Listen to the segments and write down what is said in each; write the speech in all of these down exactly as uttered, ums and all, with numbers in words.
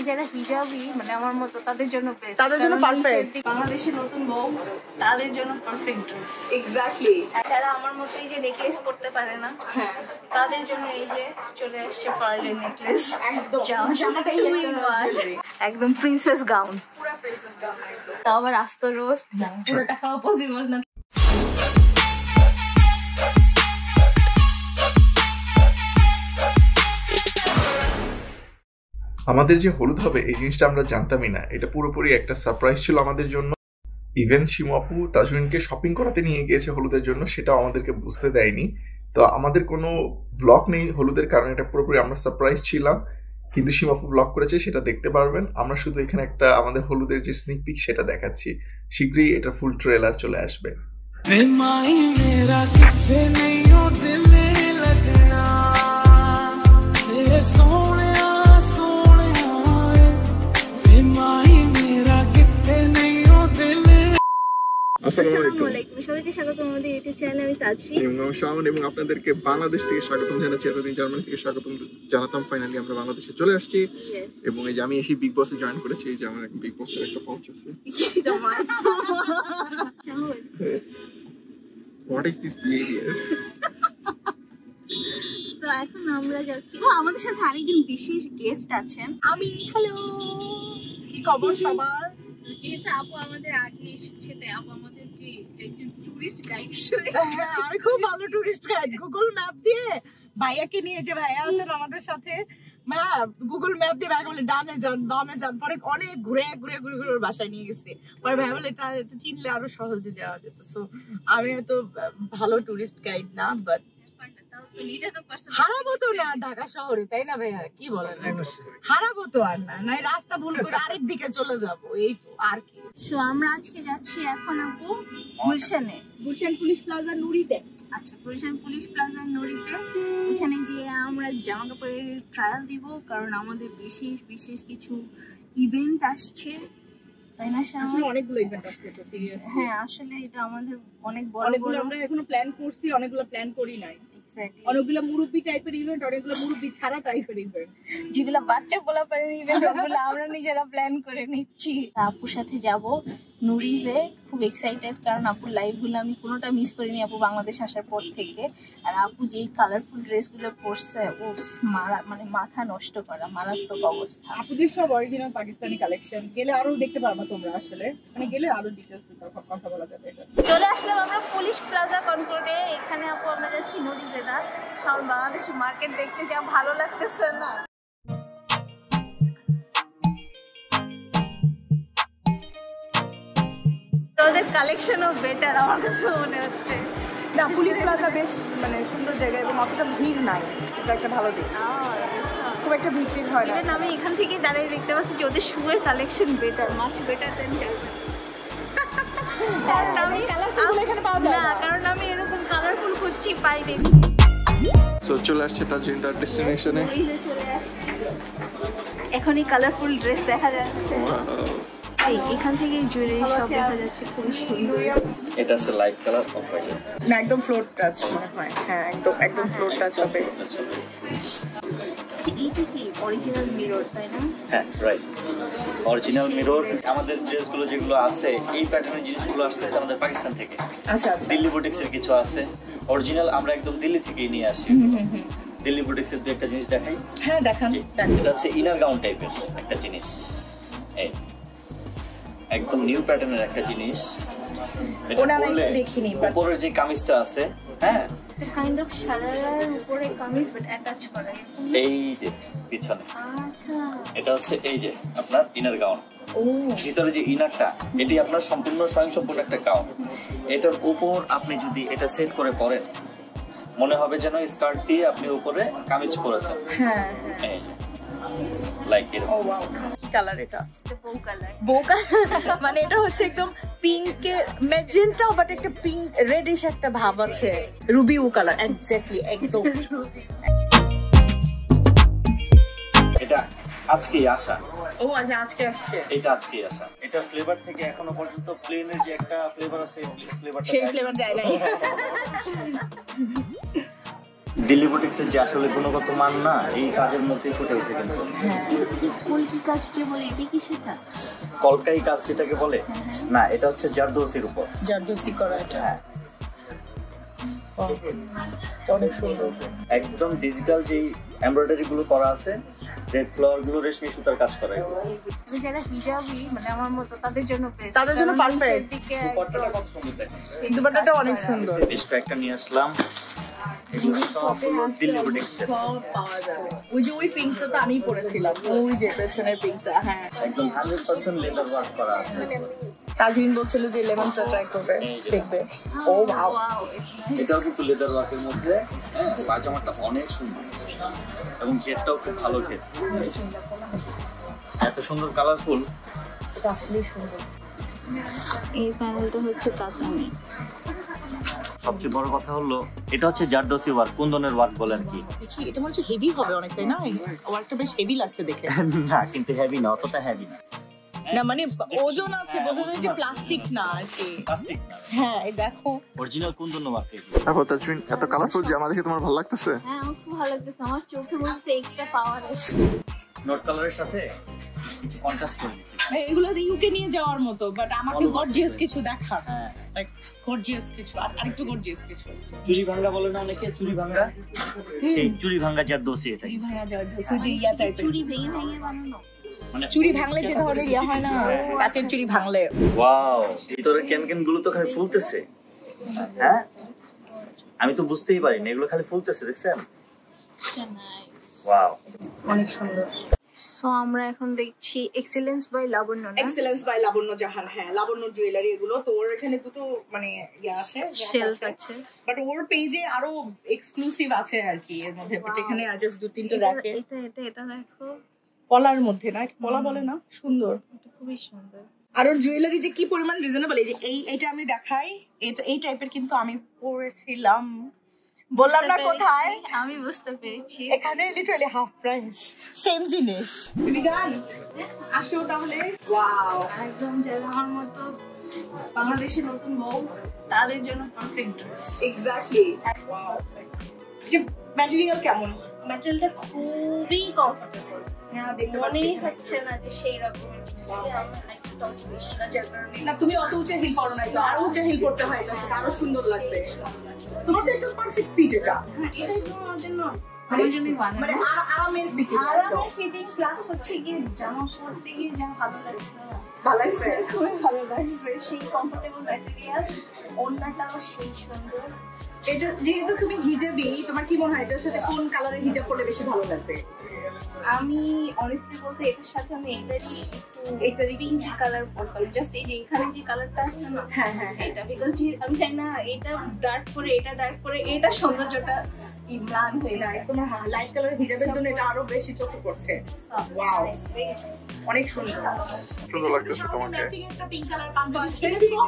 যারা হিজাবি মানে আমার মতো তাদের জন্য বেস্ট, তাদের জন্য পারফেক্ট। বাংলাদেশের নতুন বউ তাদের জন্য পারফেক্ট ড্রেস। এক্স্যাক্টলি। যারা আমার মতো এই যে নেকলেস পরতে পারে না, হ্যাঁ তাদের জন্য এই যে চলে আসছে পার্লের নেকলেস। একদম জামাটাই একদম প্রিন্সেস গাউন, পুরো প্রিন্সেস গাউন একদম। তাও আবার আস্ত রোজ, পুরোটা খাওয়া পসিবল না। আমাদের যে হলুদ হবে এই জিনিসটা আমরা জানতামই না, এটা পুরোপুরি একটা সারপ্রাইজ ছিল আমাদের জন্য। ইভেন শিমু আপু তাজরিনকে শপিং করাতে নিয়ে গিয়েছে হলুদের জন্য, সেটাও আমাদেরকে বুঝতে দেয়নি। তো আমাদের কোনো ব্লগ নেই হলুদের কারণে, এটা পুরোপুরি আমরা সারপ্রাইজ ছিলাম। কিন্তু শিমু আপু ব্লগ করেছে, সেটা দেখতে পারবেন। আমরা শুধু এখানে একটা আমাদের হলুদের যে স্নিক পিক সেটা দেখাচ্ছি, শীঘ্রই এটা ফুল ট্রেলার চলে আসবে। সবাইকে স্বাগত আমাদের ইউটিউব চ্যানেলে। আমি তাজরিন এবং আপনাদেরকে বাংলাদেশ থেকে স্বাগতম জানাচ্ছি। এতদিন জার্মানি থেকে স্বাগতম জানাতাম, ফাইনালি আমরা বাংলাদেশে চলে আসছি। এবং এই যে আমি এসে বিগ বসে জয়েন করেছি, এই যে আমার বিগ বসের একটা পাউচ আছে। What is this behaviour? তো এখন আমরা যাচ্ছি, ও আমাদের সাথে আরেকজন বিশেষ গেস্ট আছেন। আমি হ্যালো, কি খবর সবার? যেহেতু আপু আমাদের আগে এসেছে তাই আপু আমাদেরকে একজন টুরিস্ট গাইড হিসেবে, আমি খুব ভালো টুরিস্ট গাইড। গুগল ম্যাপ দিয়ে ভাইয়াকে নিয়ে, যে ভাইয়া আছেন আমাদের সাথে, মা গুগল ম্যাপ দিয়ে ভাইয়া বলে ডানে যান বামে যান, পরে অনেক ঘুরে ঘুরে ঘুরে ঘুরে ওর বাসায় নিয়ে গেছে। পরে ভাইয়া বলে এটা এটা চিনলে আরো সহজে যাওয়া যেত। সো আমি তো ভালো টুরিস্ট গাইড না, বাট হারাবো তো না ঢাকা শহরে, তাই না ভাইয়া? কি বলেন, হারাবো তো আর না, নাই রাস্তা ভুল করে আরেক দিকে চলে যাব, এই তো আর কি। সো আমরা আজকে যাচ্ছি এখন আপু গুলশানে, গুলশান পুলিশ প্লাজা নুরিতে। আচ্ছা, গুলশান পুলিশ প্লাজা নুরিতে। ওখানে যে আমরা জামা কাপড়ের ট্রায়াল দিব, কারণ আমাদের বিশেষ বিশেষ কিছু ইভেন্ট আসছে, তাই না? আসলে অনেকগুলো ইভেন্ট আসতেছে, সিরিয়াসলি। হ্যাঁ, আসলে এটা আমাদের অনেক বড় অনেকগুলো আমরা এখনো প্ল্যান করছি, অনেকগুলো প্ল্যান করি নাই। অনেকগুলো মুরব্বি টাইপের ইভেন্ট, অনেকগুলো মুরব্বি ছাড়া টাইপের ইভেন্ট, যেগুলো বাচ্চা পোলাপানের ইভেন্ট, ওগুলো আমরা নিজেরা প্ল্যান করে নিচ্ছি। আপুর সাথে যাব নুরিজে, খুব এক্সাইটেড, কারণ আপুর লাইভগুলো আমি কোনোটা মিস করিনি আপু বাংলাদেশ আসার পর থেকে। আর আপু যেই কালারফুল ড্রেসগুলো পরছে, ও মারা মানে মাথা নষ্ট করা, মারাত্মক অবস্থা। আপুদের সব অরিজিনাল পাকিস্তানি কালেকশন, গেলে আরো দেখতে পারবা তোমরা। আসলে মানে গেলে আরো ডিটেইলস কথা বলা যাবে। এটা চলে আসলাম আমরা পুলিশ প্লাজা কনকর্ডে। এখানে আপু আমরা যাচ্ছি নুরিজে, না সব বাংলাদেশি মার্কেট দেখতে যা ভালো লাগতেছে না। ওদের কালেকশনও বেটার আমার কাছে মনে হচ্ছে। না, পুলিশ প্লাজা বেশ মানে সুন্দর জায়গা এবং অতটা ভিড় নাই, এটা একটা ভালো দিক। খুব একটা ভিড় টিড় হয় না। আমি এখান থেকে দাঁড়িয়ে দেখতে পাচ্ছি যে ওদের শুয়ের collection better, much better then আমি কালারফুল এখানে পাওয়া যায় না, কারণ আমি এরকম কালারফুল খুঁজছি পাইনি। সো চলে আসছে তাজরিন তার ডেস্টিনেশনে। এখনই কালারফুল ড্রেস দেখা যাচ্ছে, এখান থেকে জুয়েলারি সব দেখা যাচ্ছে, খুবই সুন্দর। এটা আছে লাইট কালার অফ হোয়াইট, না একদম ফ্লোর টাচ মনে হয়। হ্যাঁ, একদম একদম ফ্লোর টাচ হবে। এইটা কি অরিজিনাল মিরর, তাই না? হ্যাঁ, রাইট, অরিজিনাল মিরর। আমাদের ড্রেসগুলো যেগুলো আছে এই প্যাটার্নের জিনিসগুলো আসতেছে আমাদের পাকিস্তান থেকে। আচ্ছা আচ্ছা, দিল্লি বুটিক্সের কিছু আছে অরিজিনাল, আমরা একদম দিল্লি থেকেই নিয়ে আসি। দিল্লি বুটিক্সের দু একটা জিনিস দেখাই। হ্যাঁ দেখান। এটা হচ্ছে ইনার গাউন টাইপের একটা জিনিস, এই একদম নিউ প্যাটার্নের একটা জিনিস। ওটা আমি দেখিনি, উপরের যে কামিজটা আছে, হ্যাঁ কাইন্ড অফ শারারার উপরে কামিজ বাট অ্যাটাচ করা, এই যে পিছনে। আচ্ছা, এটা হচ্ছে এই যে আপনার ইনার গাউন। ও, ভিতরে যে ইনারটা, এটি আপনার সম্পূর্ণ স্বয়ং সম্পূর্ণ একটা গাউন। এটার উপর আপনি যদি এটা সেট করে পরেন, মনে হবে যেন স্কার্ট দিয়ে আপনি উপরে কামিজ পরেছেন। হ্যাঁ হ্যাঁ, লাইক এরকম। ও ওয়াও, কি কালার এটা? বউ কালার। বউ কালার মানে এটা হচ্ছে একদম পিঙ্কের ম্যাজেন্টা, বাট একটা পিঙ্ক রেডিশ একটা ভাব আছে। রুবি ও কালার, এক্স্যাক্টলি একদম। এটা আজকেই আসা। ও আচ্ছা, আজকে আসছে। এটা আজকেই আসা। এটা ফ্লেভার থেকে এখনো পর্যন্ত প্লেনের যে একটা ফ্লেভার আছে, ফ্লেভারটা সেই ফ্লেভার যায় নাই। দিল্লি বুটিক্সের যে আসলে গুণগত মান না এই কাজের মধ্যে ফুটে ওঠে কিন্তু। কলকি কাজ যে বলে এটা কি সেটা? কলকাই কাজ যেটাকে বলে না, এটা হচ্ছে জারদোসির উপর। জারদোসি করা এটা। হ্যাঁ, অনেক সুন্দর। একদম ডিজিটাল যেই এমব্রয়ডারি গুলো করা আছে, রেড ফ্লাওয়ার গুলো রেশমি সুতার কাজ করা এগুলো। যারা হিজাবি মানে আমার মতো তাদের জন্য বেস্ট, তাদের জন্য পারফেক্ট। দুপাট্টাটা কত সুন্দর দেখেন, দুপাট্টাটা অনেক সুন্দর। বেশ কয়েকটা নিয়ে আসলাম, এগুলো সবগুলো দিল্লি বুটিক্সের। সব পাওয়া যাবে। ওই যে ওই পিঙ্কটা তো আমি পরেছিলাম, ওই যে পেছনের পিঙ্কটা। হ্যাঁ, একদম হান্ড্রেড পার্সেন্ট লেদার ওয়ার্ক করা আছে। তাজরিন বলছিল যে লেমনটা ট্রাই করবে, দেখবে। ও ওয়াও, এটাও কিন্তু লেদার ওয়ার্কের মধ্যে। হ্যাঁ, পাজামাটা অনেক সুন্দর এবং ঘেরটাও খুব ভালো ঘের, এত সুন্দর কালারফুল। এটা আসলেই সুন্দর। এই প্যানেলটা হচ্ছে কাতানি। সবচেয়ে বড় কথা হলো এটা হচ্ছে জারদোসি ওয়ার্ক, কুন্দনের ওয়ার্ক বলে আর কি। দেখি এটা মনে হচ্ছে হেভি হবে অনেক, তাই না? ওয়ার্কটা বেশ হেভি লাগছে দেখে। না কিন্তু হেভি না, অতটা হেভি না। না মানে ওজন আছে, বোঝা যায় যে প্লাস্টিক না আর কি। প্লাস্টিক না, হ্যাঁ এই দেখো অরিজিনাল কুন্দন ওয়ার্ক। তারপর তাজরিন, এত কালারফুল জামা দেখে তোমার ভালো লাগতেছে? হ্যাঁ আমার খুব ভালো লাগতেছে, আমার চোখে বলতে এক্সট্রা পাওয়ার আসছে। নোট কালারের সাথে কিছু কন্ট্রাস্ট করে দিয়েছি। এগুলো ইউকে নিয়ে যাওয়ার মতো, বাট আমাকে গর্জিয়াস কিছু দেখার। হ্যাঁ, লাইক গর্জিয়াস কিছু, আর আরেকটু গর্জিয়াস কিছু। চুরি ভাঙ্গা বলে না অনেকে, চুরি ভাঙ্গা, সেই চুরি ভাঙ্গা জারদোসি এটা। চুরি ভাঙা জারদোসি যে ইয়া টাইপের। চুরি ভেঙে ভেঙে বানানো, মানে চুরি ভাঙলে যে ধরনের ইয়া হয় না, কাচের চুরি ভাঙলে। ওয়াও, ভিতরে ক্যানক্যান গুলো তো খালি ফুলতেছে। হ্যাঁ, আমি তো বুঝতেই পারি না, এগুলো খালি ফুলতেছে, দেখছেন? ওয়াও, অনেক সুন্দর। সো আমরা এখন দেখছি এক্সেলেন্স বাই লাবণ্য না? Excellence by Labanya Jahan. হ্যাঁ, লাবণ্য জুয়েলারি এগুলো। তো ওর এখানে দুটো মানে ইয়া আছে, শেলফ আছে, বাট ওর পেজে আরো এক্সক্লুসিভ আছে আর কি এর মধ্যে। বাট এখানে জাস্ট দু তিনটা এটা রাখে। এটা এটা এটা দেখো, পলার মধ্যে না, পলা বলে না, সুন্দর, এটা খুবই সুন্দর। আর ওর জুয়েলারি যে কি পরিমাণ রিজনেবল। এই যে এই এটা আমি দেখাই, এটা এই টাইপের কিন্তু আমি পরেছিলাম, বললাম না কোথায়, আমি বুঝতে পেরেছি। এখানে লিটারালি হাফ প্রাইস, সেম জিনিস। বিধান আসো তাহলে। ওয়াও, একদম যারা আমার মতো বাংলাদেশের নতুন বউ তাদের জন্য পারফেক্ট ড্রেস। এক্স্যাক্টলি। ওয়াও, যে ম্যাটেরিয়াল কেমন? ম্যাটেরিয়ালটা খুবই কমফোর্টেবল, হ্যাঁ দেখতে পাচ্ছি। মনেই হচ্ছে না যে সেই রকমের কিছু। যদি আমার হাইটটা অত বেশি না, যার কারণে না তুমি অত উঁচা হিল পরো না, এটা আরো উঁচা হিল পরতে হয়, এটা সেটা আরো সুন্দর লাগবে। তোমার তো একদম পারফেক্ট ফিট এটা। হ্যাঁ, এটাই তো আমার জন্য, আমার জন্যই বানানো। মানে আরা- আরামের ফিটিং। আরামের ফিটিং প্লাস হচ্ছে কি জামা পরতে গিয়ে যা ভালো লাগছে না, ভালো লাগছে। খুবই ভালো লাগছে। সেই কমফোর্টেবল ম্যাটেরিয়াল, ওড়নাটাও সেই সুন্দর। এটা যেহেতু তুমি হিজাবি, তোমার কি মনে হয় এটার সাথে কোন কালারের হিজাব পরলে বেশি ভালো লাগবে? আমি অনেস্টলি বলতে এটার সাথে আমি এটারই একটু এটারই পিঙ্ক কালার পরতাম, জাস্ট এই যে এখানে যে কালারটা আছে না, হ্যাঁ হ্যাঁ হ্যাঁ। এটা বিকজ আমি চাই না এটা ডার্ক করে এটা ডার্ক করে এটা সৌন্দর্যটা ইমরান হয়ে যায়। তোমার লাইট কালারের হিজাবের জন্য এটা আরো বেশি চোখে পড়ছে। ওয়াও, অনেক সুন্দর। সুন্দর লাগতেছে তোমাকে। ম্যাচিং একটা পিঙ্ক কালার পাঞ্জাবি ছেড়ে দিব।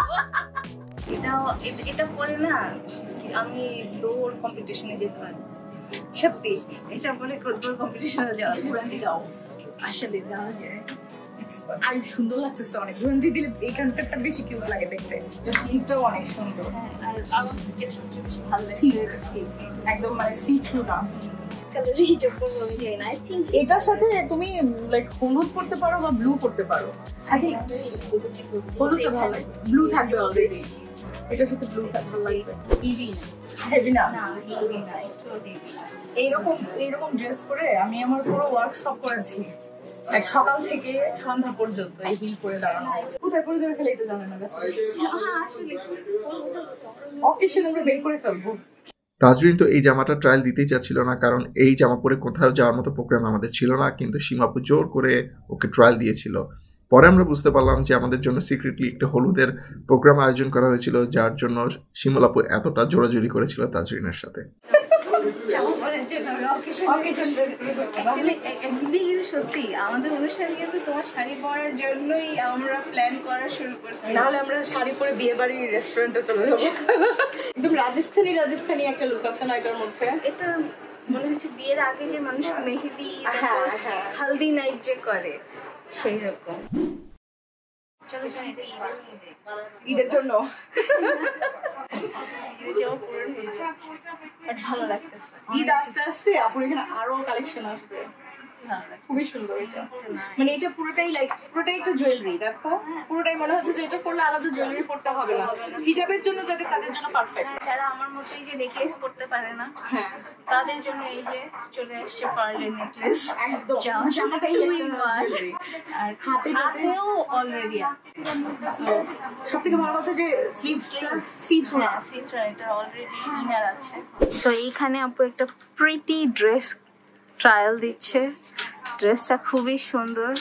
এটাও এটা- এটা পরে না আমি দৌড় কম্পিটিশনে যেতে পারি, সত্যি। এটা পরে দৌড় কম্পিটিশনে যাওয়া ঘুরান্তি দাও। আসলে যাওয়া যায়। আর সুন্দর লাগতেছে অনেক। ঘুরান্তি দিলে এই কালারটা বেশি কিউট লাগে দেখতে। স্লিভটাও অনেক সুন্দর, হ্যাঁ, আর আমার যেটা সবচেয়ে বেশি ভালো লাগছে একদম মানে সি থ্রু না। কালারই হিজাব পরবো আমি জানি না। আই থিঙ্ক এটার সাথে তুমি লাইক হলুদ পরতে পারো বা ব্লু পরতে পারো। আই থিঙ্ক হলুদটা ভালো লাগবে, ব্লু থাকবে অলরেডি। এটার সাথে ব্লু ভালো লাগবে। ইভি না, হেভি না, না ইভি না, একটু ইভি না। এইরকম এইরকম ড্রেস পরে আমি আমার পুরো ওয়ার্কশপ করেছি, এক সকাল থেকে সন্ধ্যা পর্যন্ত এই হিল পরে দাঁড়ানো। কোথায় পরে যাবে খেলে এটা জানে না, হ্যাঁ আসলে অকেশন আমরা বের করে ফেলবো। তাজরিন তো এই জামাটা ট্রায়াল দিতেই চাচ্ছিল না, কারণ এই জামা পরে কোথাও যাওয়ার মতো প্রোগ্রাম আমাদের ছিল না, কিন্তু সীমাপু জোর করে ওকে ট্রায়াল দিয়েছিল। পরে আমরা বুঝতে পারলাম যে আমাদের জন্য সিক্রেটলি একটা হলুদের প্রোগ্রাম আয়োজন করা হয়েছিল, যার জন্য শিমুলাপু এতটা জোরাজুরি করেছিল তাজরিনের সাথে। জামা পরার জন্য অ্যাকচুয়ালি একদিকে কিন্তু সত্যি আমাদের অনুষ্ঠান কিন্তু তোমার শাড়ি পরার জন্যই আমরা প্ল্যান করা শুরু করছি। নাহলে আমরা শাড়ি পরে বিয়ে বাড়ির রেস্টুরেন্টে চলে যাবো। একদম রাজস্থানী রাজস্থানী একটা লুক আছে না এটার মধ্যে। এটা মনে হচ্ছে বিয়ের আগে যে মানুষ মেহেদি হ্যাঁ, হ্যাঁ। হালদি নাইট যে করে সেই রকম। ঈদের জন্য ভালো লাগতেছে। ঈদ আসতে আসতে আপুর এখানে আরো কালেকশন আসবে, খুবই সুন্দর এটা। মানে এটা পুরোটাই লাইক পুরোটাই একটা জুয়েলারি, দেখো পুরোটাই মনে হচ্ছে যে এটা পরলে আলাদা জুয়েলারি পরতে হবে না, হিজাবের জন্য যাদের তাদের জন্য পারফেক্ট। যারা আমার মতো এই যে নেকলেস পরতে পারে না হ্যাঁ তাদের জন্য এই যে চলে আসছে পার্লের নেকলেস, একদম জামাটাই জুয়েলারি আর হাতে হাতেও অলরেডি আছে। সব থেকে ভালো কথা যে স্লিভসটা সি থ্রু, হ্যাঁ সি থ্রু, এটা অলরেডি ইনার আছে। সো এইখানে আপু একটা প্রিটি ড্রেস ট্রায়াল দিচ্ছে, ড্রেসটা খুবই সুন্দর,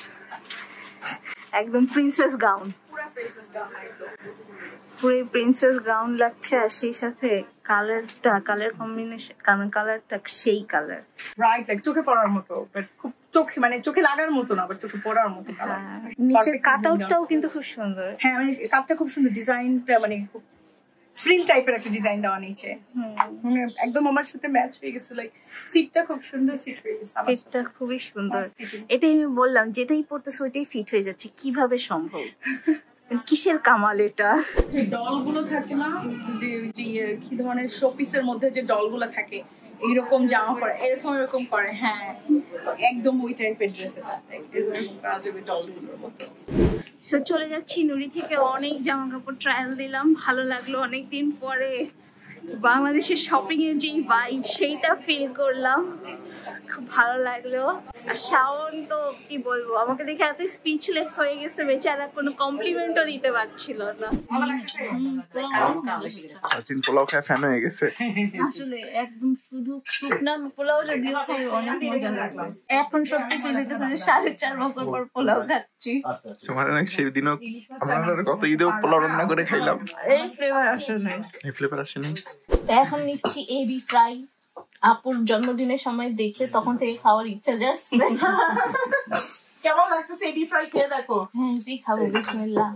একদম প্রিন্সেস গাউন, পুরো প্রিন্সেস গাউন একদম পুরো প্রিন্সেস গাউন লাগছে। আর সেই সাথে কালারটা, কালার কম্বিনেশন, কারণ কালারটা সেই কালার ব্রাইট, লাইক চোখে পড়ার মতো, বাট খুব চোখে মানে চোখে লাগার মতো না, বাট চোখে পড়ার মতো কালার। নিচের কাট আউটটাও কিন্তু খুব সুন্দর। হ্যাঁ মানে কাটটা খুব সুন্দর, ডিজাইনটা মানে খুব ফ্রিল টাইপের একটা ডিজাইন দেওয়া নিচে, একদম আমার সাথে ম্যাচ হয়ে গেছে। লাইক ফিটটা খুব সুন্দর ফিট হয়ে গেছে, ফিটটা খুবই সুন্দর। এটাই আমি বললাম, যেটাই পড়তেছে ওইটাই ফিট হয়ে যাচ্ছে, কিভাবে সম্ভব? কিসের কামাল এটা? যে ডলগুলো থাকে না, যে যে কি ধরনের শোপিসের মধ্যে যে ডলগুলো থাকে, এইরকম জামা পরে এরকম এরকম করে, হ্যাঁ একদম ওই টাইপের ড্রেস এটা, এরকম করা যাবে ডলগুলোর মতো। সো চলে যাচ্ছি নুরি থেকে, অনেক জামা কাপড় ট্রায়াল দিলাম, ভালো লাগলো। অনেকদিন পরে বাংলাদেশের শপিং এর যে ভাইব সেইটা ফিল করলাম, খুব ভালো লাগলো। আর শাওন তো কি বলবো, আমাকে দেখে এত স্পিচলেস হয়ে গেছে বেচারা, কোনো কমপ্লিমেন্টও দিতে পারছিল না। সচিন পোলাও খায় ফ্যান হয়ে গেছে আসলে একদম শুধু শুকনা পোলাও যদিও খাই অনেক মজা লাগলো। এখন সত্যি ফিল হইতেছে যে সাড়ে চার বছর পর পোলাও খাচ্ছি। তোমার অনেক সেই দিনও আমরা কত ঈদেও পোলাও রান্না করে খাইলাম, এই ফ্লেভার আসলে এই ফ্লেভার আসেনি। এখন নিচ্ছি এবি ফ্রাই, আপুর জন্মদিনের সময় দেখে তখন থেকে খাওয়ার ইচ্ছা যাচ্ছে। কেমন লাগতেছে এবি ফ্রাই খেয়ে দেখো। হ্যাঁ এটাই খাবো, বিসমিল্লাহ।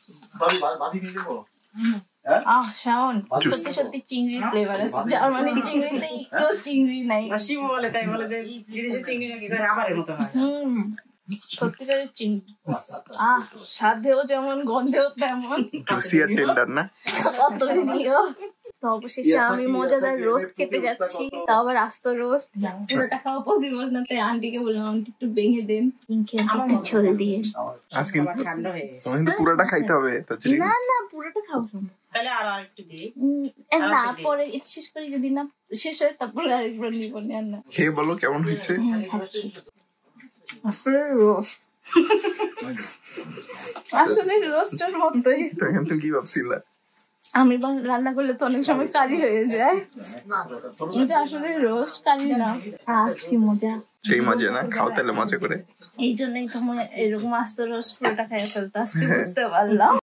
আহ শাওন, সত্যি সত্যি চিংড়ির ফ্লেভার আছে, যার মানে চিংড়িতে একটু চিংড়ি নাই। শিমু বলে তাই বলে যে বিদেশে চিংড়ি নাকি করে রাবারের মতো হয়। হুম সত্যিকারের চিংড়ি, আহ স্বাদেও যেমন গন্ধেও তেমন, জুসি আর টেন্ডার না অতদিও। তো অবশেষে আমি মজাদার রোস্ট খেতে যাচ্ছি, তাও আবার আস্ত রোস্ট। পুরোটা খাওয়া পসিবল না, তাই আন্টিকে বললাম আন্টি একটু ভেঙে দেন, আমাকে ঝোল দিয়ে। আজকে তোমার কিন্তু পুরোটা খাইতে হবে। না না পুরোটা খাওয়া সম্ভব, তাহলে আর আরেকটু দিই না পরে শেষ করি, যদি না শেষ হয় তারপরে আরেকবার নিব না। খেয়ে বলো কেমন হয়েছে। খাচ্ছি আসলে রোস্ট, আসলে রোস্টের মতোই। তখন তুমি কি ভাবছিলা? আমি রান্না করলে তো অনেক সময় কারি হয়ে যায়, এটা আসলে রোস্ট কারি না। আহ কি মজা, সেই মজা না, খাও তাহলে মজা করে। এই জন্যই তো এরকম আস্ত রোস্ট পুরোটা খাই ফেলতে আজকে বুঝতে পারলাম।